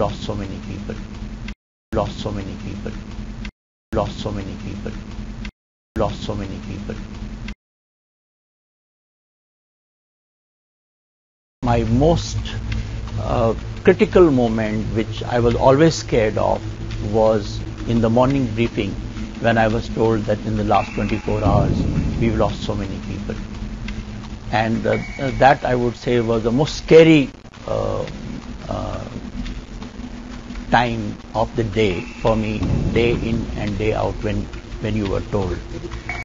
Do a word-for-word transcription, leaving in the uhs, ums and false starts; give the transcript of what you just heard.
lost so many people, lost so many people, lost so many people, lost so many people. My most uh, critical moment, which I was always scared of, was in the morning briefing when I was told that in the last twenty-four hours we've lost so many people. And uh, that, I would say, was the most scary uh, uh, time of the day for me, day in and day out, when, when you were told.